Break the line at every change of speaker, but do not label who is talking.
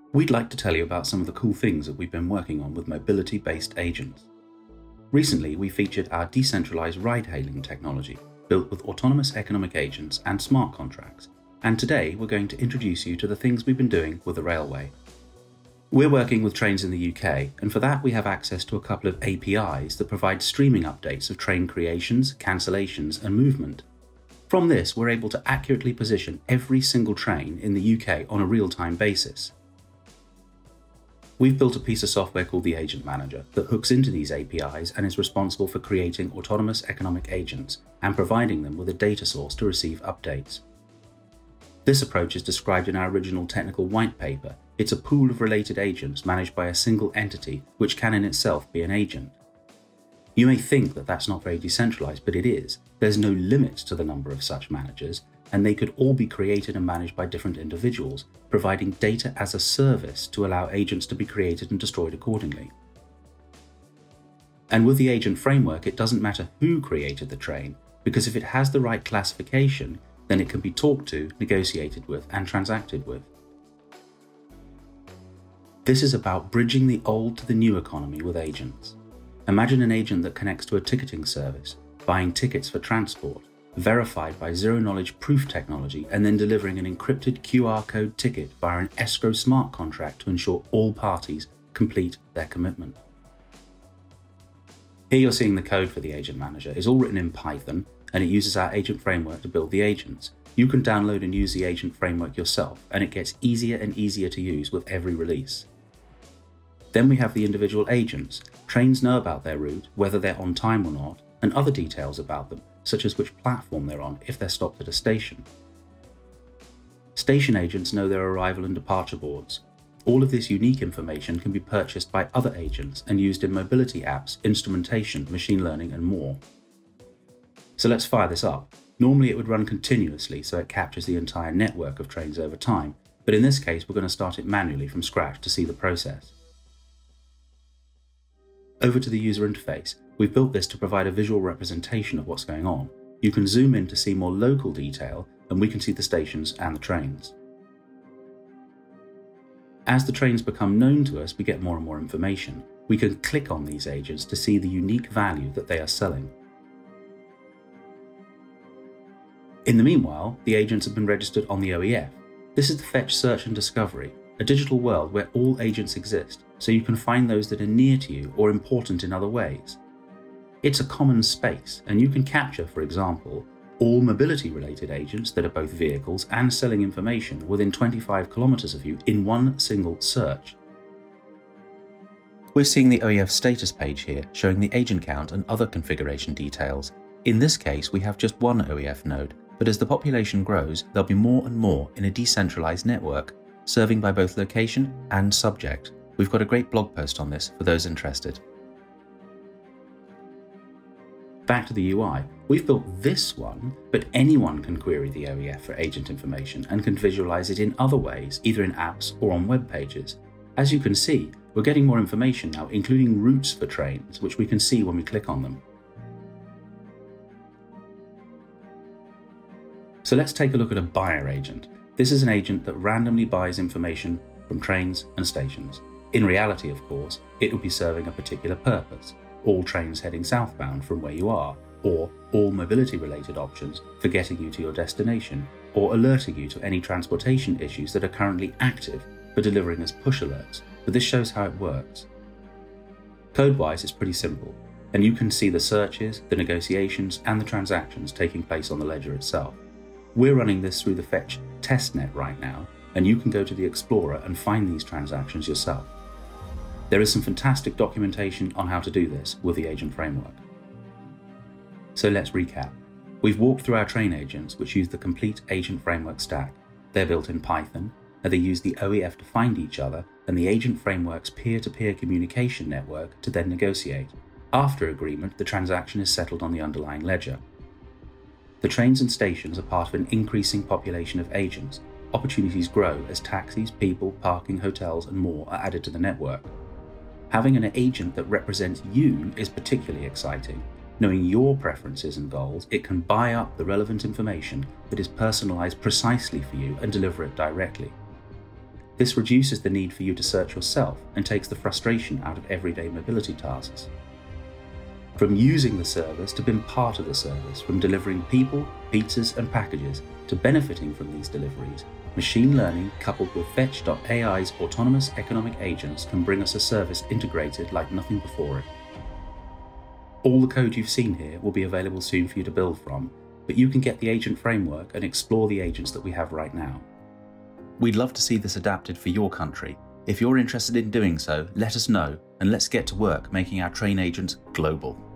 We'd like to tell you about some of the cool things that we've been working on with mobility-based agents. Recently, we featured our decentralized ride-hailing technology, built with autonomous economic agents and smart contracts, and today we're going to introduce you to the things we've been doing with the railway. We're working with trains in the UK, and for that we have access to a couple of APIs that provide streaming updates of train creations, cancellations, and movement. From this, we're able to accurately position every single train in the UK on a real-time basis. We've built a piece of software called the Agent Manager that hooks into these APIs and is responsible for creating autonomous economic agents and providing them with a data source to receive updates. This approach is described in our original technical white paper. It's a pool of related agents managed by a single entity, which can in itself be an agent. You may think that that's not very decentralized, but it is. There's no limit to the number of such managers, and they could all be created and managed by different individuals, providing data as a service to allow agents to be created and destroyed accordingly. And with the agent framework, it doesn't matter who created the train, because if it has the right classification, then it can be talked to, negotiated with, and transacted with. This is about bridging the old to the new economy with agents. Imagine an agent that connects to a ticketing service, buying tickets for transport, verified by zero-knowledge proof technology, and then delivering an encrypted QR code ticket via an escrow smart contract to ensure all parties complete their commitment. Here you're seeing the code for the Agent Manager. It's all written in Python, and it uses our agent framework to build the agents. You can download and use the agent framework yourself, and it gets easier and easier to use with every release. Then we have the individual agents. Trains know about their route, whether they're on time or not, and other details about them, such as which platform they're on if they're stopped at a station. Station agents know their arrival and departure boards. All of this unique information can be purchased by other agents and used in mobility apps, instrumentation, machine learning, and more. So let's fire this up. Normally it would run continuously, so it captures the entire network of trains over time, but in this case we're going to start it manually from scratch to see the process. Over to the user interface. We've built this to provide a visual representation of what's going on. You can zoom in to see more local detail, and we can see the stations and the trains. As the trains become known to us, we get more and more information. We can click on these agents to see the unique value that they are selling. In the meanwhile, the agents have been registered on the OEF. This is the Fetch Search and Discovery, a digital world where all agents exist, so you can find those that are near to you or important in other ways. It's a common space, and you can capture, for example, all mobility-related agents that are both vehicles and selling information within 25 kilometers of you in one single search. We're seeing the OEF status page here, showing the agent count and other configuration details. In this case, we have just one OEF node, but as the population grows, there'll be more and more in a decentralized network, serving by both location and subject. We've got a great blog post on this for those interested. Back to the UI. We've built this one, but anyone can query the OEF for agent information and can visualize it in other ways, either in apps or on web pages. As you can see, we're getting more information now, including routes for trains, which we can see when we click on them. So let's take a look at a buyer agent. This is an agent that randomly buys information from trains and stations. In reality, of course, it will be serving a particular purpose. All trains heading southbound from where you are, or all mobility-related options for getting you to your destination, or alerting you to any transportation issues that are currently active for delivering as push alerts, but this shows how it works. Code-wise, it's pretty simple, and you can see the searches, the negotiations, and the transactions taking place on the ledger itself. We're running this through the Fetch testnet right now, and you can go to the Explorer and find these transactions yourself. There is some fantastic documentation on how to do this with the agent framework. So let's recap. We've walked through our train agents, which use the complete agent framework stack. They're built in Python, and they use the OEF to find each other and the agent framework's peer-to-peer communication network to then negotiate. After agreement, the transaction is settled on the underlying ledger. The trains and stations are part of an increasing population of agents. Opportunities grow as taxis, people, parking, hotels, and more are added to the network. Having an agent that represents you is particularly exciting. Knowing your preferences and goals, it can buy up the relevant information that is personalized precisely for you and deliver it directly. This reduces the need for you to search yourself and takes the frustration out of everyday mobility tasks. From using the service to being part of the service, from delivering people, pizzas and packages to benefiting from these deliveries, machine learning coupled with Fetch.ai's autonomous economic agents can bring us a service integrated like nothing before it. All the code you've seen here will be available soon for you to build from, but you can get the agent framework and explore the agents that we have right now. We'd love to see this adapted for your country. If you're interested in doing so, let us know and let's get to work making our train agents global.